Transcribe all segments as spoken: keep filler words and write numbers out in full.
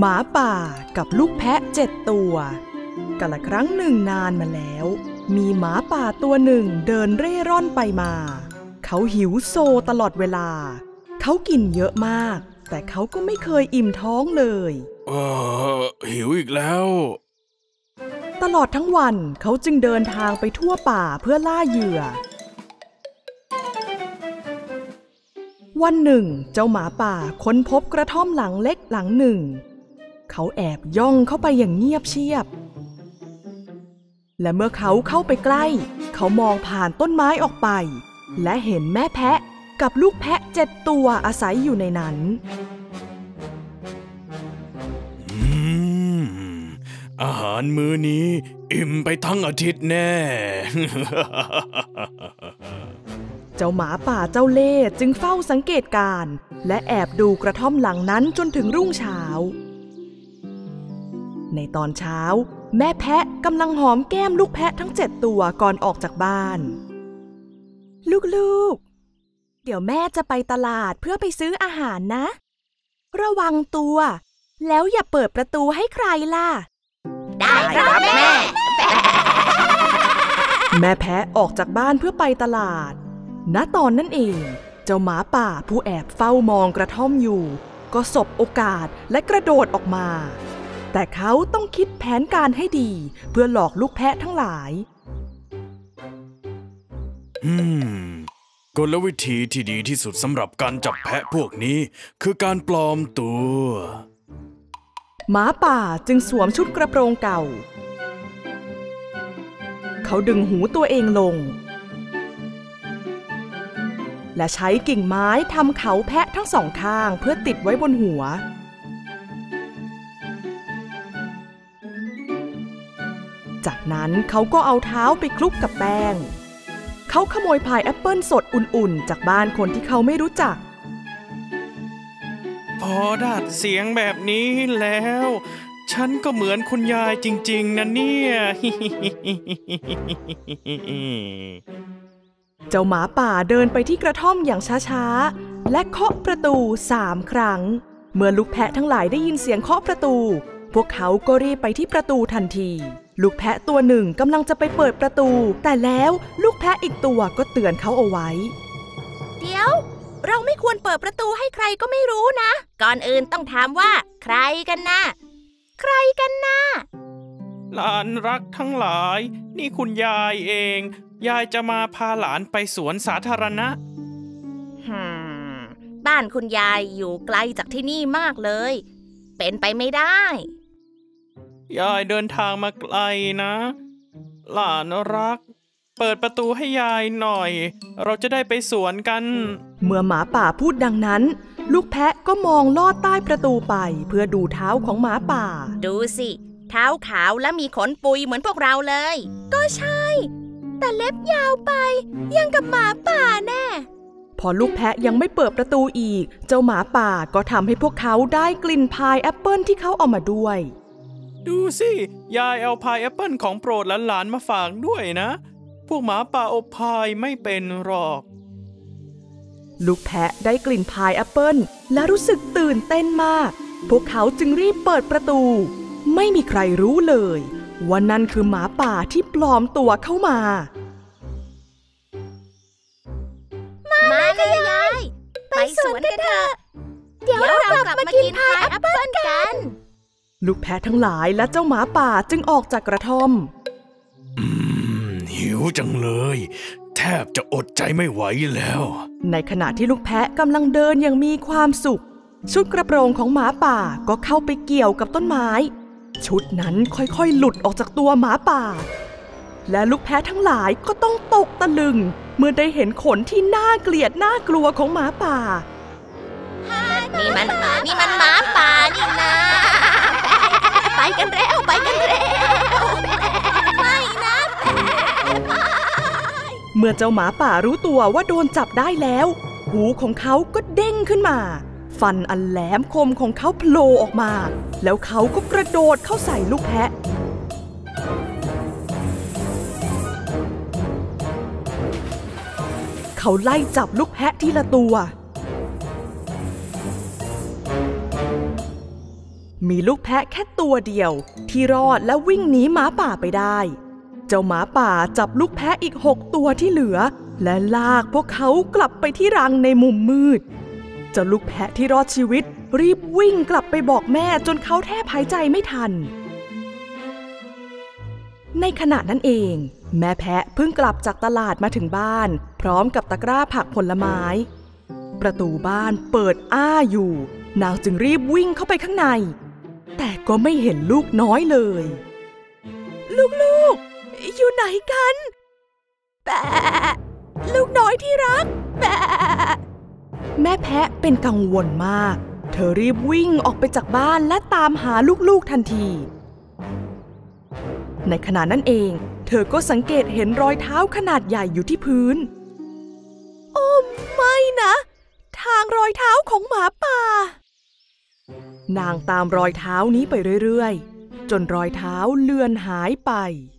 หมาป่ากับลูกแพะเจ็ดตัวกาลครั้งหนึ่งนานมาแล้วมีหมาป่าตัวหนึ่งเดินเร่ร่อนไปมาเขาหิวโซตลอดเวลาเขากินเยอะมากแต่เขาก็ไม่เคยอิ่มท้องเลยเออหิวอีกแล้วตลอดทั้งวันเขาจึงเดินทางไปทั่วป่าเพื่อล่าเหยื่อวันหนึ่งเจ้าหมาป่าค้นพบกระท่อมหลังเล็กหลังหนึ่งเขาแอบย่องเข้าไปอย่างเงียบเชียบและเมื่อเขาเข้าไปใกล้เขามองผ่านต้นไม้ออกไปและเห็นแม่แพะกับลูกแพะเจ็ดตัวอาศัยอยู่ในนั้นอืมอาหารมื้อนี้อิ่มไปทั้งอาทิตย์แน่เจ้าหมาป่าเจ้าเล่ห์จึงเฝ้าสังเกตการณ์และแอบดูกระท่อมหลังนั้นจนถึงรุ่งเช้าในตอนเช้าแม่แพะกำลังหอมแก้มลูกแพะทั้งเจ็ดตัวก่อนออกจากบ้านลูกๆเดี๋ยวแม่จะไปตลาดเพื่อไปซื้ออาหารนะระวังตัวแล้วอย่าเปิดประตูให้ใครล่ะได้ครับแม่แม่แพะออกจากบ้านเพื่อไปตลาดณตอนนั้นเองเจ้าหมาป่าผู้แอบเฝ้ามองกระท่อมอยู่ก็สบโอกาสและกระโดดออกมาแต่เขาต้องคิดแผนการให้ดีเพื่อหลอกลูกแพะทั้งหลายอืมกลวิธีที่ดีที่สุดสำหรับการจับแพะพวกนี้คือการปลอมตัวหมาป่าจึงสวมชุดกระโปรงเก่าเขาดึงหูตัวเองลงและใช้กิ่งไม้ทำเขาแพะทั้งสองข้างเพื่อติดไว้บนหัวจากนั้นเขาก็เอาเท้าไปคลุกกับแป้งเขาขโมยพายแอปเปิ้ลสดอุ่นๆจากบ้านคนที่เขาไม่รู้จักพอดัดเสียงแบบนี้แล้วฉันก็เหมือนคุณยายจริงๆนะเนี่ยเจ้าหมาป่าเดินไปที่กระท่อมอย่างช้าๆและเคาะประตูสามครั้งเมื่อลูกแพะทั้งหลายได้ยินเสียงเคาะประตูพวกเขาก็รีบไปที่ประตูทันทีลูกแพะตัวหนึ่งกำลังจะไปเปิดประตูแต่แล้วลูกแพะอีกตัวก็เตือนเขาเอาไว้เดี๋ยวเราไม่ควรเปิดประตูให้ใครก็ไม่รู้นะก่อนอื่นต้องถามว่าใครกันนะใครกันนะหลานรักทั้งหลายนี่คุณยายเองยายจะมาพาหลานไปสวนสาธารณะฮึมบ้านคุณยายอยู่ไกลจากที่นี่มากเลยเป็นไปไม่ได้ยายเดินทางมาไกลนะหลานรักเปิดประตูให้ยายหน่อยเราจะได้ไปสวนกันเมื่อหมาป่าพูดดังนั้นลูกแพะก็มองลอดใต้ประตูไปเพื่อดูเท้าของหมาป่าดูสิเท้าขาวและมีขนปุยเหมือนพวกเราเลยก็ใช่แต่เล็บยาวไปยังกับหมาป่าแน่พอลูกแพะยังไม่เปิดประตูอีกเจ้าหมาป่าก็ทำให้พวกเขาได้กลิ่นพายแอปเปิ้ลที่เขาเอามาด้วยดูสิยายเอาพายแอปเปิ้ลของโปรดหลานๆมาฝากด้วยนะพวกหมาป่าอบพายไม่เป็นหรอกลูกแพะได้กลิ่นพายแอปเปิ้ลและรู้สึกตื่นเต้นมากพวกเขาจึงรีบเปิดประตูไม่มีใครรู้เลยว่านั่นคือหมาป่าที่ปลอมตัวเข้ามามาเลยยายไปสวนกันเถอะเดี๋ยวเรากลับมากินพายแอปเปิ้ลกันลูกแพะทั้งหลายและเจ้าหมาป่าจึงออกจากกระท่อมอืมหิวจังเลยแทบจะอดใจไม่ไหวแล้วในขณะที่ลูกแพะกำลังเดินอย่างมีความสุขชุดกระโปรงของหมาป่าก็เข้าไปเกี่ยวกับต้นไม้ชุดนั้นค่อยๆหลุดออกจากตัวหมาป่าและลูกแพะทั้งหลายก็ต้องตกตะลึงเมื่อได้เห็นขนที่น่าเกลียดน่ากลัวของหมาป่านี่มันนี่มันหมาป่านี่นะไปกันเร็วไปกันเร็วไม่นะเมื่อเจ้าหมาป่ารู้ตัวว่าโดนจับได้แล้วหูของเขาก็เด้งขึ้นมาฟันอันแหลมคมของเขาโผล่ออกมาแล้วเขาก็กระโดดเข้าใส่ลูกแพะเขาไล่จับลูกแพะทีละตัวมีลูกแพะแค่ตัวเดียวที่รอดและวิ่งหนีหมาป่าไปได้เจ้าหมาป่าจับลูกแพะอีกหกตัวที่เหลือและลากพวกเขากลับไปที่รังในมุมมืดเจ้าลูกแพะที่รอดชีวิตรีบวิ่งกลับไปบอกแม่จนเขาแทบหายใจไม่ทันในขณะนั้นเองแม่แพะเพิ่งกลับจากตลาดมาถึงบ้านพร้อมกับตะกร้าผักผลไม้ประตูบ้านเปิดอ้าอยู่นางจึงรีบวิ่งเข้าไปข้างในแต่ก็ไม่เห็นลูกน้อยเลยลูกๆอยู่ไหนกันแปะลูกน้อยที่รักแปะแม่แพะเป็นกังวลมากเธอรีบวิ่งออกไปจากบ้านและตามหาลูกๆทันทีในขณะนั้นเองเธอก็สังเกตเห็นรอยเท้าขนาดใหญ่อยู่ที่พื้นโอ้ไม่นะทางรอยเท้าของหมาป่านางตามรอยเท้านี้ไปเรื่อยๆจนรอยเท้าเลือนหายไป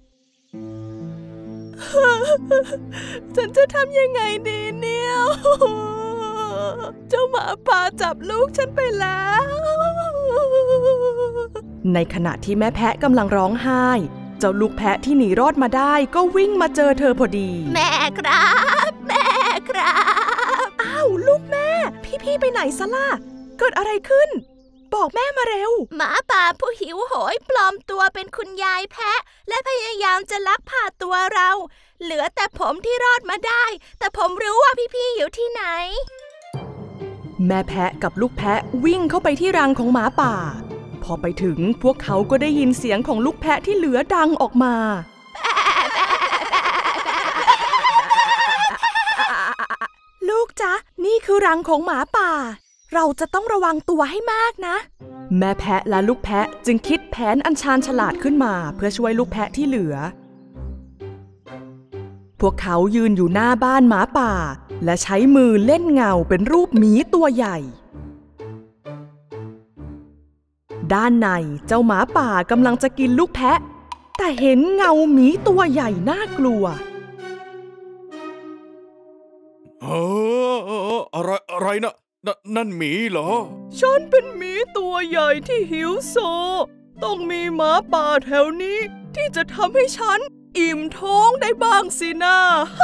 ฉันจะทำยังไงดีเนี่ยเจ้าหมาป่าจับลูกฉันไปแล้วในขณะที่แม่แพะกำลังร้องไห้เจ้าลูกแพะที่หนีรอดมาได้ก็วิ่งมาเจอเธอพอดีแม่ครับแม่ครับอ้าวลูกแม่พี่ๆไปไหนซะล่ะเกิดอะไรขึ้นบอกแม่มาเร็วหมาป่าผู้หิวโหยปลอมตัวเป็นคุณยายแพะและพยายามจะลักพาตัวเราเหลือแต่ผมที่รอดมาได้แต่ผมรู้ว่าพี่ๆอยู่ที่ไหนแม่แพะกับลูกแพะวิ่งเข้าไปที่รังของหมาป่าพอไปถึงพวกเขาก็ได้ยินเสียงของลูกแพะที่เหลือดังออกมาลูกจ๊ะนี่คือรังของหมาป่าเราจะต้องระวังตัวให้มากนะแม่แพะและลูกแพะจึงคิดแผนอันชาญฉลาดขึ้นมาเพื่อช่วยลูกแพะที่เหลือพวกเขายืนอยู่หน้าบ้านหมาป่าและใช้มือเล่นเงาเป็นรูปหมีตัวใหญ่ด้านในเจ้าหมาป่ากำลังจะกินลูกแพะแต่เห็นเงาหมีตัวใหญ่น่ากลัวเอออะไรอะไรนะนั่นหมีเหรอฉันเป็นหมีตัวใหญ่ที่หิวโซต้องมีหมาป่าแถวนี้ที่จะทำให้ฉันอิ่มท้องได้บ้างสินะ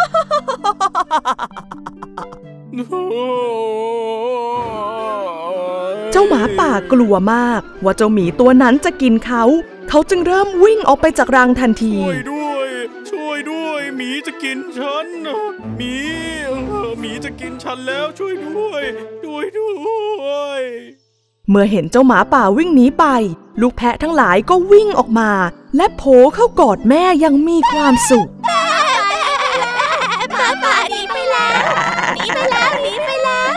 เจ้าหมาป่ากลัวมากว่าเจ้าหมีตัวนั้นจะกินเขาเขาจึงเริ่มวิ่งออกไปจากรังทันทีช่วยด้วยช่วยด้วยหมีจะกินฉันหมีหมีจะกินฉันแล้วช่วยด้วยช่วยด้วยเมื่อเห็นเจ้าหมาป่าวิ่งหนีไปลูกแพะทั้งหลายก็วิ่งออกมาและโผล่เข้ากอดแม่ยังมีความสุขหมาป่าหนีไปแล้วหนีไปแล้วหนีไปแล้ว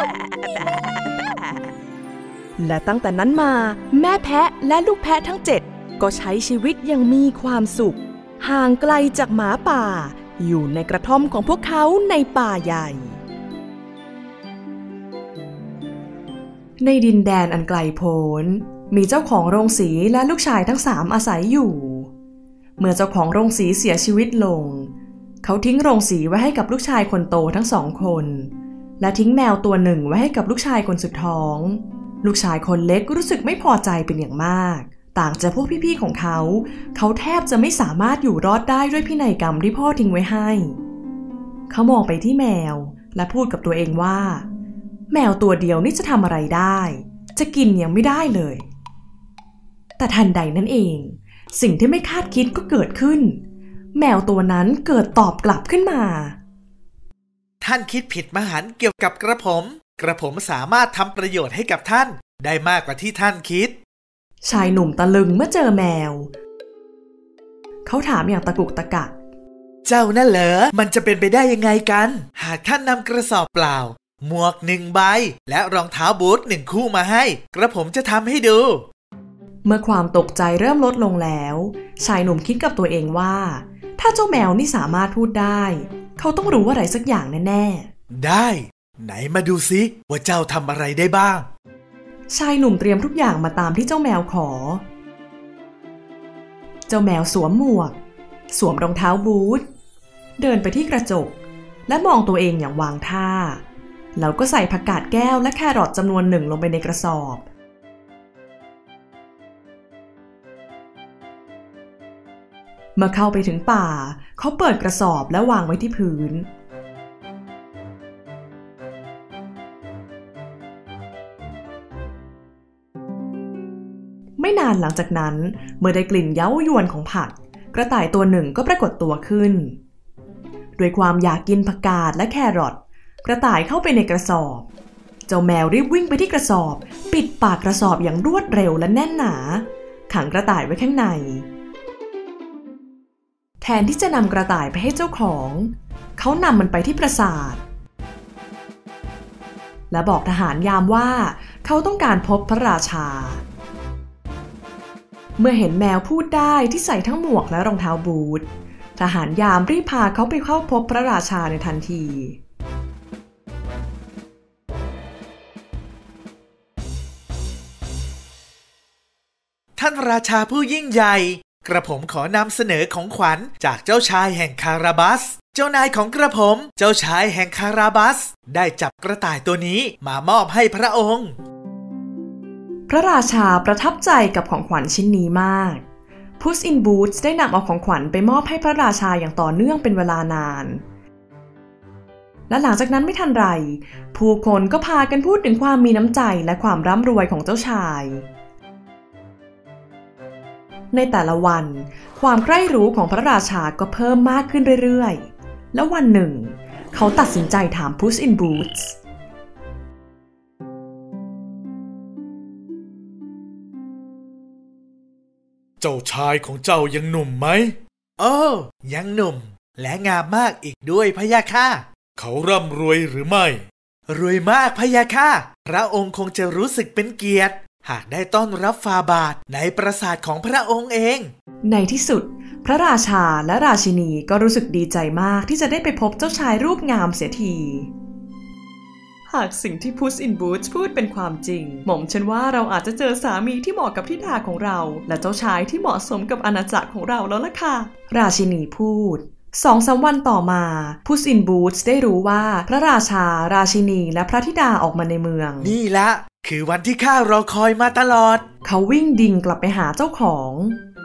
และตั้งแต่นั้นมาแม่แพะและลูกแพะทั้งเจ็ดก็ใช้ชีวิตยังมีความสุขห่างไกลจากหมาป่าอยู่ในกระท่อมของพวกเขาในป่าใหญ่ในดินแดนอันไกลโพ้นมีเจ้าของโรงสีและลูกชายทั้งสามอาศัยอยู่เมื่อเจ้าของโรงสีเสียชีวิตลงเขาทิ้งโรงสีไว้ให้กับลูกชายคนโตทั้งสองคนและทิ้งแมวตัวหนึ่งไว้ให้กับลูกชายคนสุดท้องลูกชายคนเล็กรู้สึกไม่พอใจเป็นอย่างมากต่างจากพวกพี่ๆของเขาเขาแทบจะไม่สามารถอยู่รอดได้ด้วยพินัยกรรมที่พ่อทิ้งไว้ให้เขามองไปที่แมวและพูดกับตัวเองว่าแมวตัวเดียวนี่จะทำอะไรได้จะกินยังไม่ได้เลยแต่ทันใดนั้นเองสิ่งที่ไม่คาดคิดก็เกิดขึ้นแมวตัวนั้นเกิดตอบกลับขึ้นมาท่านคิดผิดมหันต์เกี่ยวกับกระผมกระผมสามารถทำประโยชน์ให้กับท่านได้มากกว่าที่ท่านคิดชายหนุ่มตะลึงเมื่อเจอแมวเขาถามอย่างตะกุกตะกักเจ้านั่นเหรอมันจะเป็นไปได้ยังไงกันหากท่านนำกระสอบเปล่าหมวกหนึ่งใบและรองเท้าบูทหนึ่งคู่มาให้กระผมจะทำให้ดูเมื่อความตกใจเริ่มลดลงแล้วชายหนุ่มคิดกับตัวเองว่าถ้าเจ้าแมวนี่สามารถพูดได้เขาต้องรู้อะไรสักอย่างแน่ๆได้ไหนมาดูซิว่าเจ้าทำอะไรได้บ้างชายหนุ่มเตรียมทุกอย่างมาตามที่เจ้าแมวขอเจ้าแมวสวมหมวกสวมรองเท้าบูทเดินไปที่กระจกและมองตัวเองอย่างวางท่าแล้วก็ใส่ผักกาดแก้วและแครอทจำนวนหนึ่งลงไปในกระสอบมื่อเข้าไปถึงป่าเขาเปิดกระสอบและวางไว้ที่พื้นไม่นานหลังจากนั้นเมื่อได้กลิ่นเย้ายวนของผักกระต่ายตัวหนึ่งก็ปรากฏตัวขึ้นด้วยความอยากกินผักกาดและแครอทกระต่ายเข้าไปในกระสอบเจ้าแมวรีบวิ่งไปที่กระสอบปิดปากกระสอบอย่างรวดเร็วและแน่นหนาขังกระต่ายไว้ข้างในแทนที่จะนำกระต่ายไปให้เจ้าของเขานำมันไปที่ปราสาทและบอกทหารยามว่าเขาต้องการพบพระราชาเมื่อเห็นแมวพูดได้ที่ใส่ทั้งหมวกและรองเท้าบูททหารยามรีบพาเขาไปเข้าพบพระราชาในทันทีท่านราชาผู้ยิ่งใหญ่กระผมขอนำเสนอของขวัญจากเจ้าชายแห่งคาราบัสเจ้านายของกระผมเจ้าชายแห่งคาราบัสได้จับกระต่ายตัวนี้มามอบให้พระองค์พระราชาประทับใจกับของขวัญชิ้นนี้มาก Puss in Boots ได้นำเอาของขวัญไปมอบให้พระราชาอย่างต่อเนื่องเป็นเวลานานและหลังจากนั้นไม่ทันไรผู้คนก็พากันพูดถึงความมีน้ำใจและความร่ำรวยของเจ้าชายในแต่ละวันความใคร่รู้ของพระราชาก็เพิ่มมากขึ้นเรื่อยๆแล้ววันหนึ่งเขาตัดสินใจถาม Puss in Boots เจ้าชายของเจ้ายังหนุ่มไหมโอ้ยังหนุ่มและงามมากอีกด้วยพะยะค่ะเขาร่ำรวยหรือไม่รวยมากพะยะค่ะพระองค์คงจะรู้สึกเป็นเกียรติหากได้ต้อนรับฟาบาทในปราสาทของพระองค์เองในที่สุดพระราชาและราชินีก็รู้สึกดีใจมากที่จะได้ไปพบเจ้าชายรูปงามเสียทีหากสิ่งที่ Puss in Boots พูดเป็นความจริงหม่อมฉันว่าเราอาจจะเจอสามีที่เหมาะกับธิดาของเราและเจ้าชายที่เหมาะสมกับอาณาจักรของเราแล้วล่ะค่ะราชินีพูดสองสามวันต่อมา Puss in Boots ได้รู้ว่าพระราชาราชินีและพระธิดาออกมาในเมืองนี่ละคือวันที่ข้ารอคอยมาตลอดเขาวิ่งดิ่งกลับไปหาเจ้าของ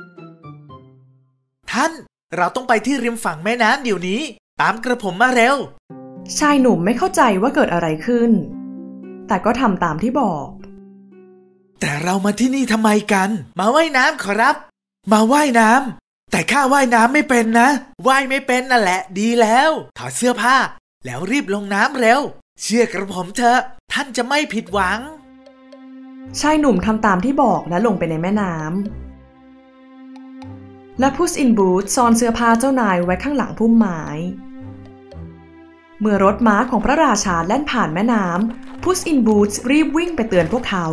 ท่านเราต้องไปที่ริมฝั่งแม่น้ำเดี๋ยวนี้ตามกระผมมาเร็วชายหนุ่มไม่เข้าใจว่าเกิดอะไรขึ้นแต่ก็ทำตามที่บอกแต่เรามาที่นี่ทำไมกันมาว่ายน้ำขอรับมาว่ายน้ำแต่ข้าว่ายน้ำไม่เป็นนะว่ายไม่เป็นนั่นแหละดีแล้วถอดเสื้อผ้าแล้วรีบลงน้ำเร็วเชื่อกระผมเถอะท่านจะไม่ผิดหวังชายหนุ่มทำตามที่บอกและลงไปในแม่น้ำและ Puss in Boots ซ่อนเสื้อผ้าเจ้านายไว้ข้างหลังพุ่มไม้เมื่อรถม้าของพระราชาแล่นผ่านแม่น้ำ Puss in Boots รีบวิ่งไปเตือนพวกเขา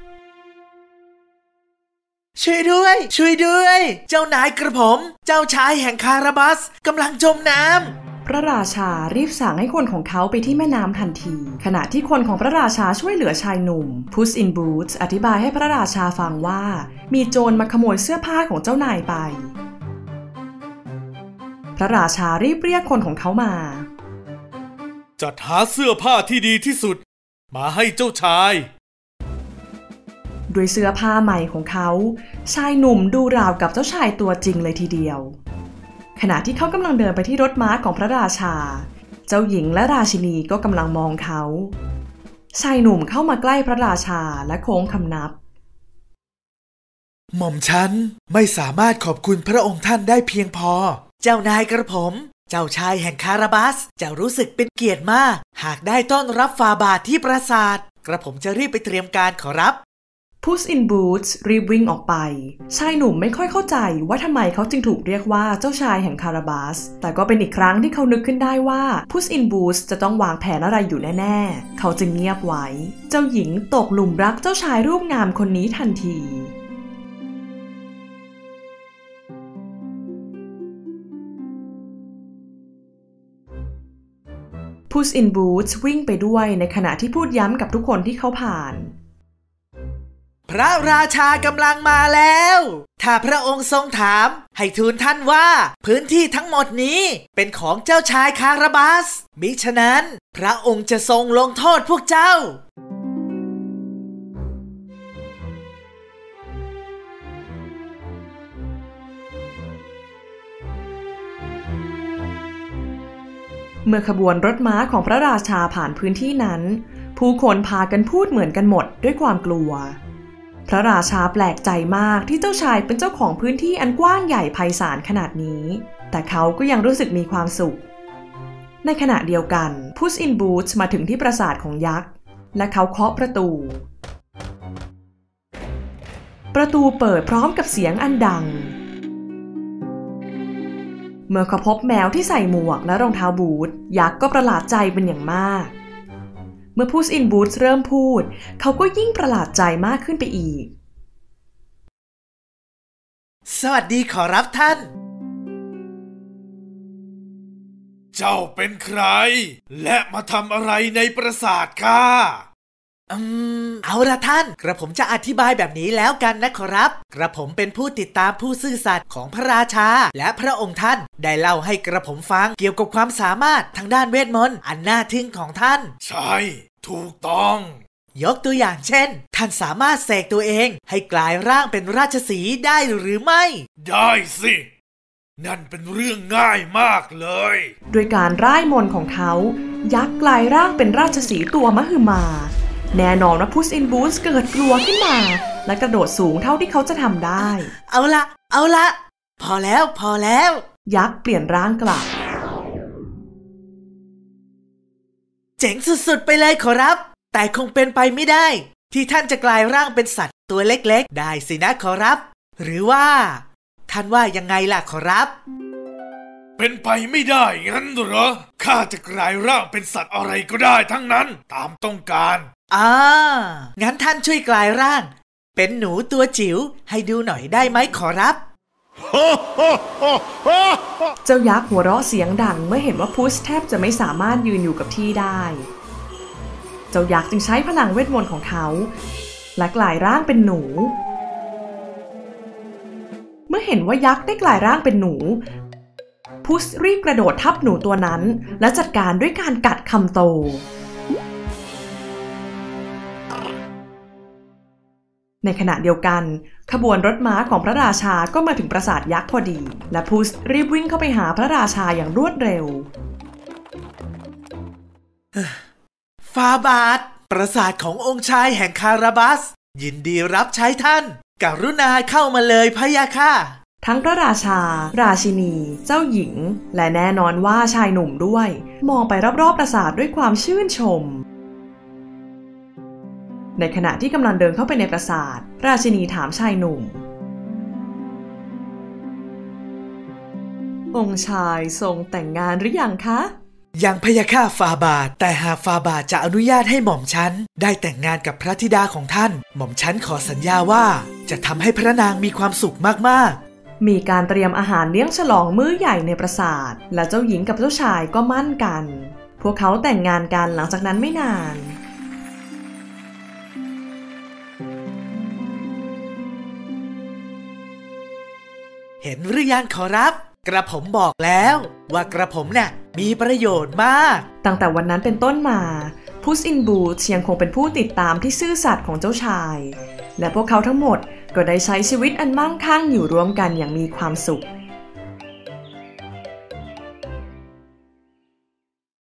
ช่วยด้วยช่วยด้วยเจ้านายกระผมเจ้าชายแห่งคาราบัสกำลังจมน้ำพระราชารีบสั่งให้คนของเขาไปที่แม่น้ำทันทีขณะที่คนของพระราชาช่วยเหลือชายหนุ่ม Puss in Boots อธิบายให้พระราชาฟังว่ามีโจรมาขโมยเสื้อผ้าของเจ้านายไปพระราชารีบเรียกคนของเขามาจัดหาเสื้อผ้าที่ดีที่สุดมาให้เจ้าชายด้วยเสื้อผ้าใหม่ของเขาชายหนุ่มดูราวกับเจ้าชายตัวจริงเลยทีเดียวขณะที่เขากำลังเดินไปที่รถม้าของพระราชาเจ้าหญิงและราชินีก็กำลังมองเขาชายหนุ่มเข้ามาใกล้พระราชาและโค้งคำนับหม่อมฉันไม่สามารถขอบคุณพระองค์ท่านได้เพียงพอเจ้านายกระผมเจ้าชายแห่งคาราบัสจะรู้สึกเป็นเกียรติมากหากได้ต้อนรับฟาบาทที่ปราสาทกระผมจะรีบไปเตรียมการขอรับ Puss in Boots รีบวิ่งออกไปชายหนุ่มไม่ค่อยเข้าใจว่าทำไมเขาจึงถูกเรียกว่าเจ้าชายแห่งคาราบัสแต่ก็เป็นอีกครั้งที่เขานึกขึ้นได้ว่า Puss in Boots จะต้องวางแผนอะไรอยู่แน่ๆเขาจึงเงียบไว้เจ้าหญิงตกหลุมรักเจ้าชายรูปงามคนนี้ทันที Puss in Boots วิ่งไปด้วยในขณะที่พูดย้ำกับทุกคนที่เขาผ่านพระราชากำลังมาแล้วถ้าพระองค์ทรงถามให้ทูลท่านว่าพื้นที่ทั้งหมดนี้เป็นของเจ้าชายคาราบัสมิฉะนั้นพระองค์จะทรงลงโทษพวกเจ้าเมื่อขบวนรถม้าของพระราชาผ่านพื้นที่นั้นผู้คนพากันพูดเหมือนกันหมดด้วยความกลัวพระราชาแปลกใจมากที่เจ้าชายเป็นเจ้าของพื้นที่อันกว้างใหญ่ไพศาลขนาดนี้แต่เขาก็ยังรู้สึกมีความสุขในขณะเดียวกันพุสอินบูทส์มาถึงที่ปราสาทของยักษ์และเขาเคาะประตูประตูเปิดพร้อมกับเสียงอันดังเมื่อเขาพบแมวที่ใส่หมวกและรองเท้าบูทยักษ์ก็ประหลาดใจเป็นอย่างมากเมื่อพุสอินบูทส์เริ่มพูดเขาก็ยิ่งประหลาดใจมากขึ้นไปอีกสวัสดีขอรับท่านเจ้าเป็นใครและมาทำอะไรในปราสาทข้าอืมเอาละท่านกระผมจะอธิบายแบบนี้แล้วกันนะขอรับกระผมเป็นผู้ติดตามผู้ซื่อสัตย์ของพระราชาและพระองค์ท่านได้เล่าให้กระผมฟังเกี่ยวกับความสามารถทางด้านเวทมนต์อันน่าทึ่งของท่านใช่ถูกต้องยกตัวอย่างเช่นท่านสามารถเสกตัวเองให้กลายร่างเป็นราชสีห์ได้หรือไม่ได้สินั่นเป็นเรื่องง่ายมากเลยด้วยการร่ายมนต์ของเขายักษ์กลายร่างเป็นราชสีห์ตัวมหึมาแน่นอนว่าพุสอินบูทส์เกิดกลัวขึ้นมาและกระโดดสูงเท่าที่เขาจะทำได้เอาละเอาละพอแล้วพอแล้วยักษ์เปลี่ยนร่างกลับเจ๋งสุดๆไปเลยขอรับแต่คงเป็นไปไม่ได้ที่ท่านจะกลายร่างเป็นสัตว์ตัวเล็กๆได้สินะขอรับหรือว่าท่านว่ายังไงล่ะขอรับเป็นไปไม่ได้งั้นเหรอข้าจะกลายร่างเป็นสัตว์อะไรก็ได้ทั้งนั้นตามต้องการอ่างั้นท่านช่วยกลายร่างเป็นหนูตัวจิ๋วให้ดูหน่อยได้ไหมขอรับเจ้ายักษ์หัวเราะเสียงดังเมื่อเห็นว่าพุสแทบจะไม่สามารถยืนอยู่กับที่ได้เจ้ายักษ์จึงใช้พลังเวทมนต์ของเขาและกลายร่างเป็นหนูเมื่อเห็นว่ายักษ์ได้กลายร่างเป็นหนูพุสรีบกระโดดทับหนูตัวนั้นและจัดการด้วยการกัดคำโตในขณะเดียวกันขบวนรถม้าของพระราชาก็มาถึงปราสาทยักษ์พอดีและพุสรีบวิ่งเข้าไปหาพระราชาอย่างรวดเร็วฟาบาทปราสาทขององค์ชายแห่งคาราบัสยินดีรับใช้ท่านกรุณาเข้ามาเลยพะยะค่ะทั้งพระราชาราชินีเจ้าหญิงและแน่นอนว่าชายหนุ่มด้วยมองไปรอบๆปราสาทด้วยความชื่นชมในขณะที่กำลังเดินเข้าไปในปราสาทราชินีถามชายหนุ่มองค์ชายทรงแต่งงานหรือยังคะยังพะยะค่ะฟาบาทแต่หากฟาบาทจะอนุญาตให้หม่อมฉันได้แต่งงานกับพระธิดาของท่านหม่อมฉันขอสัญญาว่าจะทำให้พระนางมีความสุขมากๆมีการเตรียมอาหารเลี้ยงฉลองมื้อใหญ่ในปราสาทและเจ้าหญิงกับเจ้าชายก็มั่นกันพวกเขาแต่งงานกันหลังจากนั้นไม่นานเห็นหรือยังขอรับกระผมบอกแล้วว่ากระผมน่ะมีประโยชน์มากตั้งแต่วันนั้นเป็นต้นมาพุสอินบูทส์ยังคงเป็นผู้ติดตามที่ซื่อสัตย์ของเจ้าชายและพวกเขาทั้งหมดก็ได้ใช้ชีวิตอันมั่งคั่งอยู่ร่วมกันอย่างมีความสุข